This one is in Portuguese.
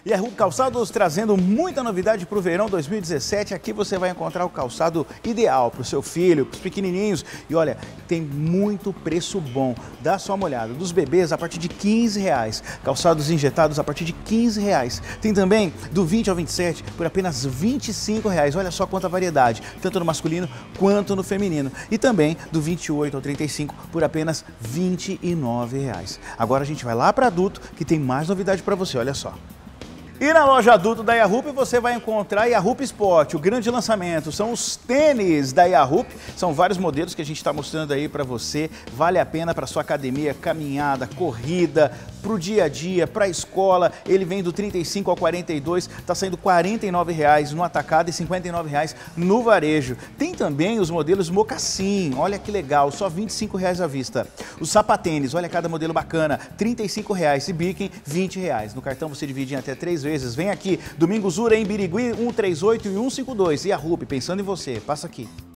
E a Calçados trazendo muita novidade para o verão 2017. Aqui você vai encontrar o calçado ideal para o seu filho, para os pequenininhos. E olha, tem muito preço bom. Dá só uma olhada. Dos bebês a partir de R$15. Calçados injetados a partir de R$15. Tem também do 20 ao 27 por apenas R$25. Olha só quanta variedade, tanto no masculino quanto no feminino. E também do 28 ao 35 por apenas R$29. Agora a gente vai lá para adulto, que tem mais novidade para você, olha só. E na loja adulto da Yarup você vai encontrar a Yarup Sport. O grande lançamento são os tênis da Yarup. São vários modelos que a gente está mostrando aí para você. Vale a pena para sua academia, caminhada, corrida, para o dia a dia, para a escola. Ele vem do 35 ao 42, está saindo R$49 no atacado e R$59 no varejo. Tem também os modelos mocassim, olha que legal, só R$25 à vista. Os sapatênis, olha cada modelo bacana, R$35 e biquíni R$20. No cartão você divide em até 3 vezes. Vem aqui, Domingos Ura em Birigui, 138 e 152. E a Yarup, pensando em você, passa aqui.